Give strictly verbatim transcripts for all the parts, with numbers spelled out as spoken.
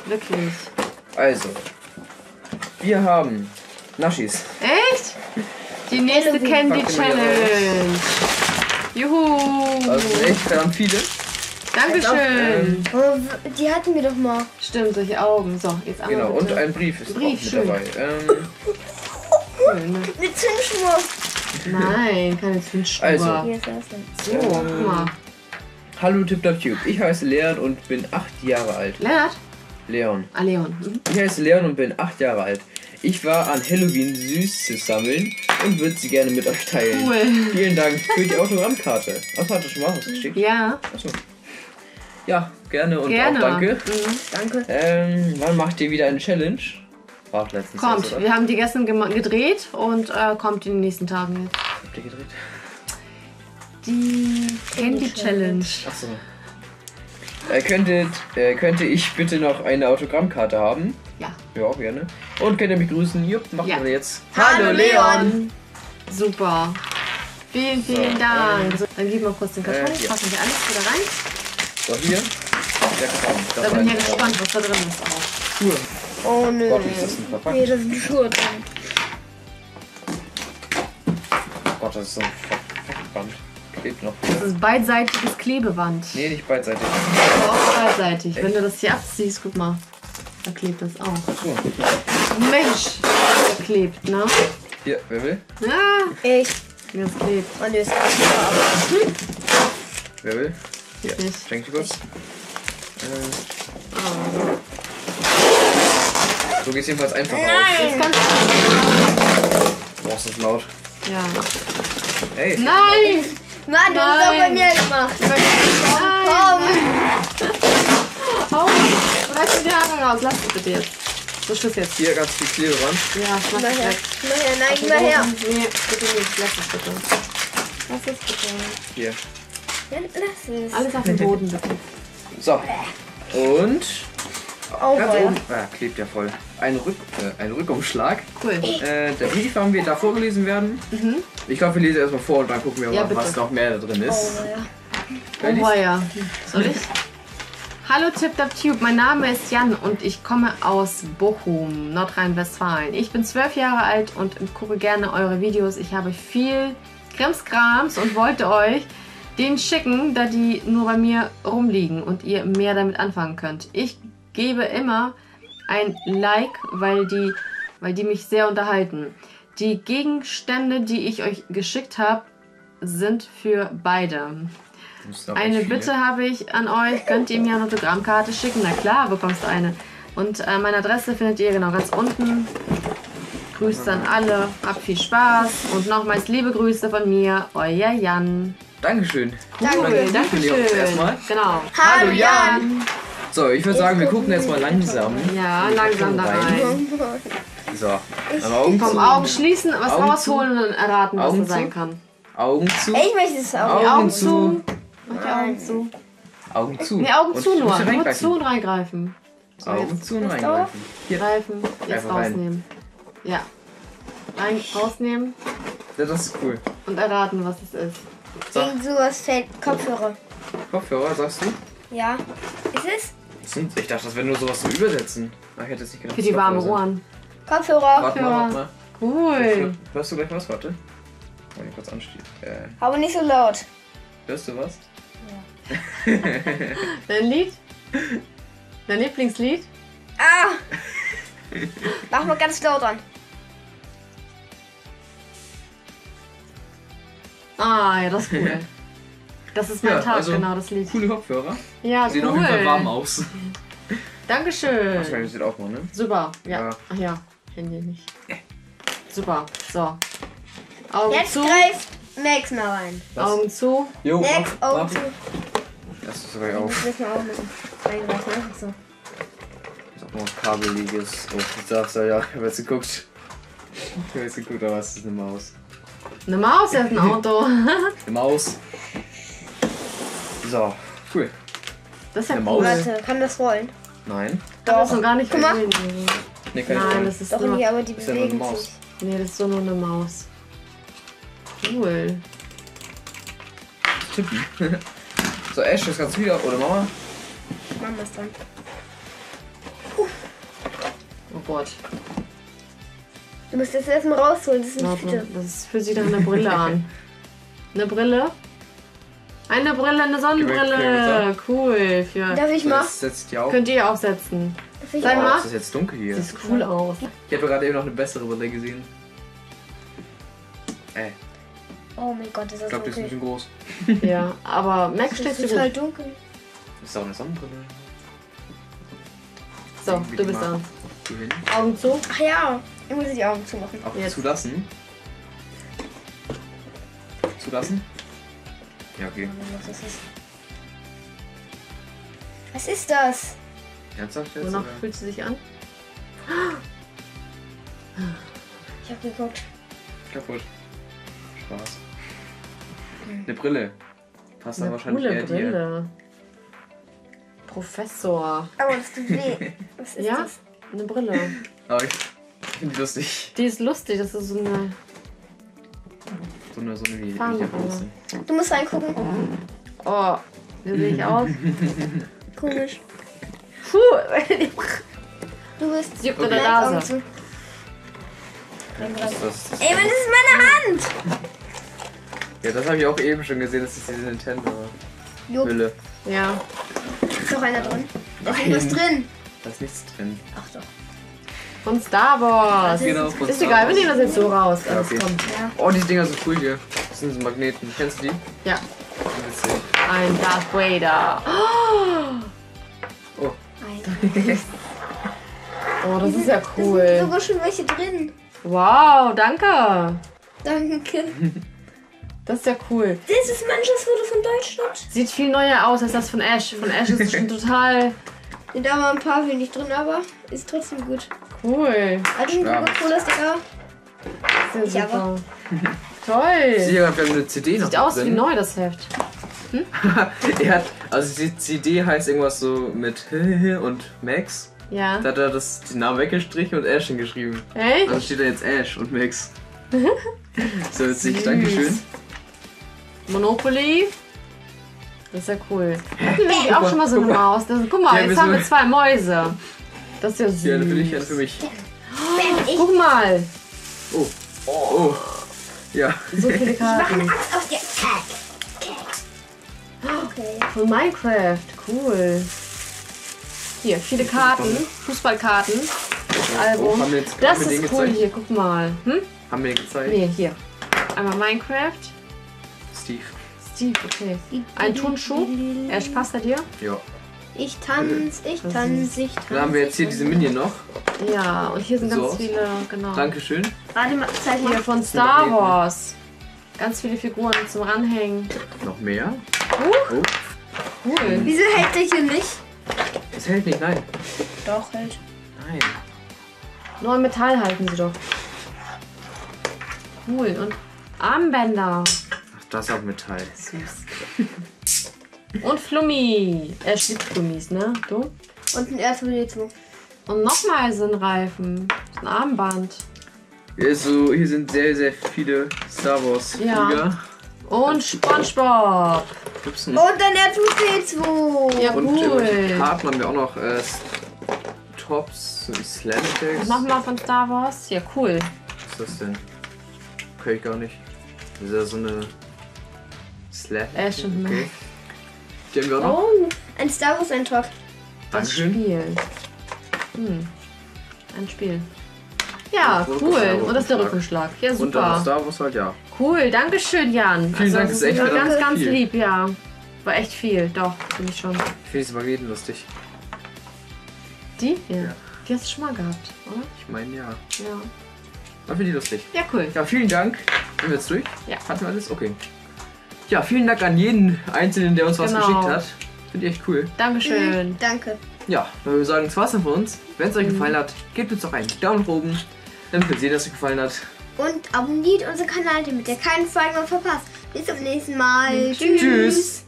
Wirklich. Also, wir haben Naschis. Echt? Die nächste Candy Challenge. Juhu. Also echt verdammt viele. Dankeschön. Oh, die hatten wir doch mal. Stimmt, solche Augen. So, jetzt einmal Genau, bitte. und ein Brief ist Brief, auch mit schön. dabei. Ähm, Cool, ne? Eine Zündschnur. Nein, keine Zündschnur. Also. Hier ist das denn. So, guck mal. Hallo TipTopTube, ich heiße Leon und bin acht Jahre alt. Lennart? Leon. Ah, Leon. Mhm. Ich heiße Leon und bin acht Jahre alt. Ich war an Halloween Süßes sammeln und würde sie gerne mit euch teilen. Cool. Vielen Dank für die Autogrammkarte. Achso, hat er schon mal ausgeschickt? Ja. Achso. Ja, gerne und Gerne. auch danke. Mhm. Danke. Ähm, wann macht ihr wieder eine Challenge? War auch letztens. Kommt, erst, oder? wir haben die gestern gema- gedreht und äh, kommt in den nächsten Tagen jetzt. Habt ihr gedreht? Die Candy Challenge. Achso. Äh, könntet, äh, könnte ich bitte noch eine Autogrammkarte haben? Ja. Ja, gerne. Und könnt ihr mich grüßen? Jupp, machen Ja. wir jetzt. Hallo, Leon. Super. Vielen, vielen So, Dank. So, dann gib mal kurz den Karton, äh, hier. packen wir alles wieder rein. So, hier. Der Karton. Das Da bin ich ja rein. gespannt, was da drin ist auch. Schuhe. Oh nö. Gott, ist das denn verpackt? Nee, das sind die Schuhe drin. Oh Gott, das ist so ein Verpackband. Klebt noch. Das ist beidseitiges Klebeband. Nee, nicht beidseitig. Aber auch beidseitig. Wenn du das hier abziehst, guck mal. Da klebt das auch. So. Mensch, das klebt, ne? Hier, wer will? Ah, Ich. wie das klebt. Und jetzt. Wer will? Hier, Nicht. schenk dir kurz. Äh, Oh. so geht's jedenfalls einfach aus. Das ist ganz Boah, ist das laut. Ja. Hey. Nein! Mann, du hast doch bei mir gemacht. Nein! Komm. Oh, reiß mir die Haare raus. Lass es bitte jetzt. So, Schluss jetzt. Hier ganz viel Klebeband. Ja, ich mach Gib mal das her. weg. Gib mal her. Nein, gib mal her. Nee, bitte nicht. Lass es bitte. Lass es bitte. Hier. Ja, lass es. Alles auf dem Boden bitte. So. Und Oh, ganz boah. oben. Ah, klebt ja voll. Ein, Rück, äh, ein Rückumschlag. Cool. Äh, der Brief haben wir da vorgelesen werden. Mhm. Ich glaube, wir lesen erstmal vor und dann gucken wir Ja, mal, was bitte. noch mehr da drin ist. Oh, ja. Wer Oh liest? ja. Soll ich? Hallo TipTopTube, mein Name ist Jan und ich komme aus Bochum, Nordrhein-Westfalen. Ich bin zwölf Jahre alt und gucke gerne eure Videos. Ich habe viel Krimskrams und wollte euch den schicken, da die nur bei mir rumliegen und ihr mehr damit anfangen könnt. Ich gebe immer ein Like, weil die, weil die mich sehr unterhalten. Die Gegenstände, die ich euch geschickt habe, sind für beide. Das ist noch Eine echt viel. Bitte habe ich an euch. Könnt ihr mir eine Autogrammkarte schicken? Na klar, bekommst du eine. Und äh, meine Adresse findet ihr genau ganz unten. Grüßt dann alle. Habt viel Spaß. Und nochmals liebe Grüße von mir. Euer Jan. Dankeschön. Cool, danke Leon, schön. erstmal. Genau. Hallo, Jan. So, ich würde sagen, wir gucken jetzt mal langsam. Ja, langsam da rein. So, einmal Augen Vom zu. Augen schließen, was Augen rausholen und dann erraten, was Augen das sein zu. kann. Augen zu. Ich möchte es auch. Die Augen Augen zu. zu. Mach die Augen zu. Augen zu. Nee, Augen Und zu ich nur. muss hier Nur reingreifen. zu und reingreifen. So, Augen jetzt zu und Passt reingreifen. Hier. greifen. Jetzt Einfach rein. rausnehmen. Ja. Rein, rausnehmen Ja, das ist cool. und erraten, was es ist. So. Irgend sowas fällt. Kopfhörer. Kopfhörer, sagst du? Ja. Ist es? Das sind, ich dachte, das wäre nur sowas zum Übersetzen. Ach, ich hätte es nicht gedacht. Für dass die warmen Kopfhörer Oh. Ohren. Kopfhörer. sind. Warte mal, warte mal. Cool. Hörst du gleich was? Warte. Wenn ich kurz ansteht. Äh, Aber nicht so laut. hörst du was? Dein Lied? Dein Lieblingslied? Ah! Mach mal ganz laut an. Ah, ja, das ist cool. Das ist mein Ja, Tag, also genau, das Lied. Coole Kopfhörer. Ja, Sehen auf jeden Fall warm cool. aus. Dankeschön. Wahrscheinlich sieht auch mal, ne? Super. Ja. Ja. Ach ja, Handy nicht. Super. So. Augen Jetzt zu. greift Max mal rein. Was? Augen zu. Jo, Max, mach, Augen mach. zu. Das ist sogar Das auf. müssen wir auch machen. Reingreifen, einfach so. Das ist auch noch was Kabeliges. Oh, ich sag's ja, ja, ich hab jetzt geguckt. Ich hab jetzt geguckt, aber es ist eine Maus. Eine Maus, er hat ein Auto. Eine Maus. So, cool. Das ist ja Eine cool. Maus. Warte, kann das rollen? Nein. Ich hab das noch gar nicht Guck mal. gesehen. Nee, kann ich Nein, nicht. das ist Doch nur, nicht, aber die ist ja nur eine bewegen Maus. sich. nee, das ist so nur eine Maus. Cool. Tippen. So, Ash, das kannst du wieder. Oder Mama? Machen wir es dann. Kaputt. Du musst das erstmal rausholen, das ist eine Warte, Tüte. das fühlt sich nach einer Brille an. Eine Brille? Eine Brille, eine Sonnenbrille. Cool. Für Darf ich mal? Das setzt die auf. könnt ihr aufsetzen. Darf ich Sag mal? mal. Ist das jetzt dunkel hier? Sieht cool aus. Ich habe gerade eben noch eine bessere Brille gesehen. Ey, Oh mein Gott, ist ich das glaube, die ist ein dunkel. bisschen groß. Ja, aber Mac Das steht ist dir total gut. dunkel. Das ist auch eine Sonnenbrille. So, du bist dran. Hier hin. Augen zu. Ach ja, ich muss die Augen zumachen. Auch Jetzt. zulassen. Zulassen? Ja, okay. Was ist das? Was ist das? Ernsthaft jetzt? Wonach oder? fühlt sie sich an? Ich hab geguckt. Kaputt. Spaß. Eine Brille. Passt dann Eine wahrscheinlich coole eher dir. Brille. Professor. Aber das tut weh. Was ist Ja? das? Eine Brille. Aber ich finde die lustig. Die ist lustig, das ist so eine. So eine, so eine wie Farbe. wie Du musst reingucken. Oh, wie sehe ich aus? Komisch. Puh, Du bist. sie juckt Okay. in der Nein, Augen Nase. zu. das, das, das, Ey, was ist meine Hand? Ja, das habe ich auch eben schon gesehen. Das ist diese Nintendo-Hülle. Jupp, Ja. ist noch einer drin. Da ist Nein. irgendwas drin. Da ist nichts drin. Ach doch. Von Star Wars. Genau, von Ist Star egal, wir Wars. nehmen das jetzt so raus. Ja, Alles okay. kommt. Ja. Oh, die Dinger sind cool hier. Das sind so Magneten. Kennst du die? Ja, Witzig. ein Darth Vader. Oh, Nein. Oh, das ist ja Da sind cool. sogar schon welche drin. Wow, danke. Danke. Das ist ja cool. Das ist manches Foto von Deutschland. Sieht viel neuer aus als das von Ash. Von Ash ist es schon total Und da waren ein paar wenig drin, aber ist trotzdem gut. cool. Hat ein Ja. Coca-Cola-Sticker. Sehr Ich super. aber. Toll. ich sehe gerade, wir haben eine C D noch Sieht aus wie drin. neu, das Heft. er hat, also die C D heißt irgendwas so mit und Max. Ja. Da hat er das, den Namen weggestrichen und Ash hingeschrieben. Hey? Also steht da jetzt Ash und Max. So witzig, Süß. Dankeschön. Monopoly. Das ist ja cool. Hatten wir auch schon mal so eine Guck mal. Maus? Das, guck mal, Ja, jetzt wir haben wir sind- zwei Mäuse. Das ist ja süß. Ja, eine für dich, eine für mich. Bam, ich Guck mal, Oh. Oh. Ja. so viele Karten. Angst auf dir. Okay. Von Minecraft, cool. Hier, viele Karten, Fußballkarten, Album. Oh, haben wir jetzt- Das haben wir den ist cool gezeigt? hier, guck mal. Hm? Haben wir den gezeigt? Nee, hier. Einmal Minecraft. Steve. Steve, okay. Ein Turnschuh. Ash, passt er dir? Ja. Ich tanz, ich Das tanz, ich tanz. Dann haben wir jetzt hier ich diese tanz. Minion noch. Ja, und hier sind So ganz aus. viele, genau. Dankeschön. Warte mal, zeig Hier mal. von Star Wars. Ganz viele Figuren zum Ranhängen. Noch mehr. Huch, Oh. cool. Wieso hält der hier nicht? Es hält nicht, nein. Doch, hält. Nein. Nur im Metall halten sie doch. Cool. Und Armbänder. Ach, das ist auch Metall. Süß. Und Flummi. Er schiebt Flummis, ne? Du? Und ein R zwei D zwei. Und nochmal so ein Reifen. So ein Armband. Hier, ist so, hier sind sehr, sehr viele Star Wars Ja. Flieger. Und SpongeBob. Gibt's ein Und ein R zwei D zwei. Ja, Und irgendwelche cool. Karten haben wir auch noch. Äh, Tops, so Slam-Tags. Nochmal von Star Wars. Ja, cool. Was ist das denn? Okay, ich gar nicht. Das ist ja so eine Slam. Ash und Max. Okay. Die haben wir auch noch. Oh, ein Star Wars Eintrag. Das Dankeschön. Spiel. Hm. Ein Spiel. Ja, Und cool. Rückenschlag. Und das ist der Rückenschlag. Ja, Und dann noch super. Star Wars halt, ja. Cool, danke schön, Jan. Vielen Dank, das ist echt war verdammt ganz, ganz viel. lieb, ja. War echt viel, doch, finde ich schon. Ich finde diese Magneten lustig. Die? Ja. Ja. Die hast du schon mal gehabt, oder? Ich meine, ja. Ja. Ich finde die lustig. Ja, cool. Ja, vielen Dank. Sind wir jetzt durch? Ja. Hatten wir alles? Okay. Ja, vielen Dank an jeden Einzelnen, der uns was Genau. geschickt hat. Finde ich echt cool. Dankeschön. Mhm, danke. Ja, dann würde ich sagen, das war's dann von uns. Wenn es euch Mhm. gefallen hat, gebt uns doch einen Daumen nach oben, damit wir sehen, dass es euch gefallen hat. Und abonniert unseren Kanal, damit ihr keinen Folgen mehr verpasst. Bis zum nächsten Mal. Tschüss. Tschüss.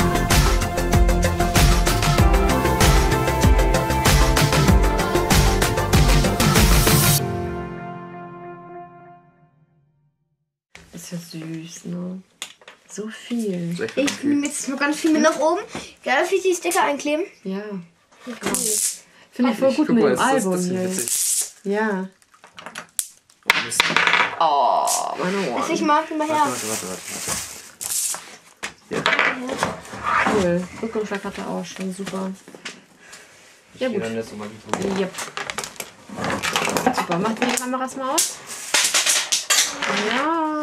Das ist ja süß, ne? So viel. Das ist echt Ich wirklich nehme jetzt noch ganz viel mit nach oben. Ja, darf ich die Sticker einkleben? Ja. Okay. Finde ich voll gut Guck mit mal, dem das ist- Album das ist hier. witzig. Ja. Mist. Oh, meine Also Ohren. ich mag ihn mal her. Warte, warte, warte, warte. Ja. Cool. Rückenschlag hat er auch schon. Super. Ja, Ich gut. geh dann jetzt so mal die Yep. Super. Macht die Kameras mal aus. Ja.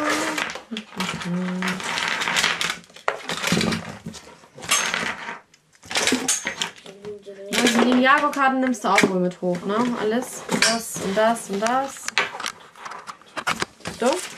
Also die Ninjago-Karten nimmst du auch wohl mit hoch, ne? Alles. Das und das und das. So.